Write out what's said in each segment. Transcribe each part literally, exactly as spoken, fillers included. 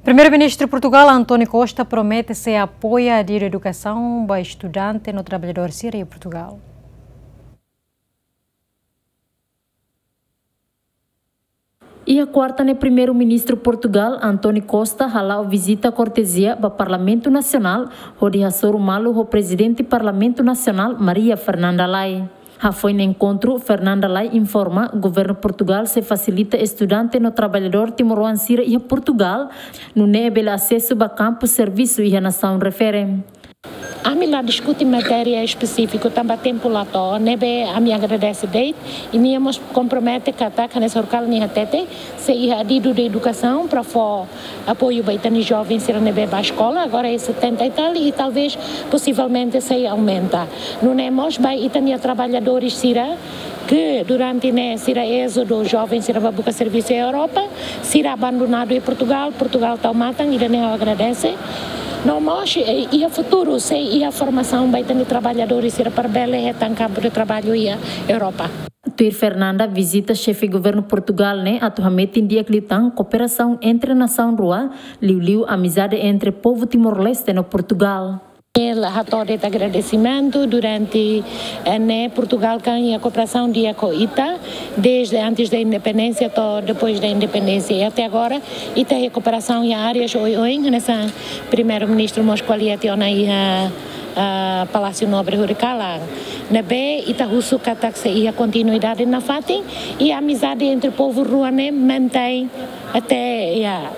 Primeiro-Ministro de Portugal, António Costa, promete se apoia a educação para estudante no trabalhador sírio em Portugal. E a quarta, né, primeiro-ministro de Portugal, António Costa, halal visita cortesia para o Parlamento Nacional, onde Hassoro Malo, o presidente do Parlamento Nacional, Maria Fernanda Lai. Ha foi no encontro, Fernanda Lai informa, o governo de Portugal se facilita estudante no trabalhador timoruan Síria e Portugal, no nebel acesso a campo serviço e a nação refere. A mim lá discute matéria específica, também tempo lá to, nebe a mim agradece deit e me nos compromete que ataca nessa local nem até se ia adido de educação para for apoio baitani jovens ser nebe ba escola agora é setenta e tal e talvez possivelmente se aumenta. Não é mos vai itania trabalhadores sira que durante né será êxodo jovens será para buscar serviço em Europa, será abandonado em Portugal, Portugal tá matando e nem agradece. Não mostra e a futuro se e a formação vai ter trabalhadores ser para bela é tão campo de trabalho e a Europa. Tuir Fernanda visita chefe do governo Portugal né atualmente em dia que tem cooperação entre nação rua, liu liu amizade entre povo Timor-Leste no Portugal. Ele relatório de agradecimento durante né, Portugal tem a cooperação de com Ita desde antes da independência até depois da independência e até agora Ita a cooperação em áreas oi nessa primeiro-ministro Moscoali até aí a Palácio Nobre Huricala na B Ita russo kataxe e a continuidade na fatin e a amizade entre o povo ruane mantém até a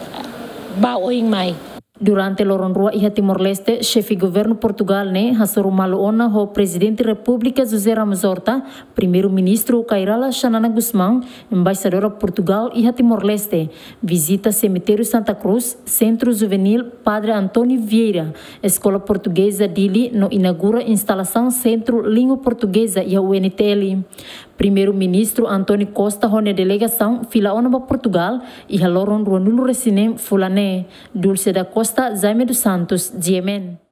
ba oi mai. Durante loron rua iha Timor-Leste, chefe governo Portugal ne Hassoro Malo ona ho presidente República José Ramos Horta, primeiro-ministro Kairala Xanana Guzmão, embaixadora Portugal iha Timor-Leste, visita cemitério Santa Cruz, Centro Juvenil Padre Antônio Vieira, Escola Portuguesa Dili no inaugura instalação Centro Língua Portuguesa e a U N T L. Primeiro-ministro António Costa hone delegação fila ona ba Portugal e a loron rua nulo resinem fulane, Dulce da Costa Jaime dos Santos, G M N.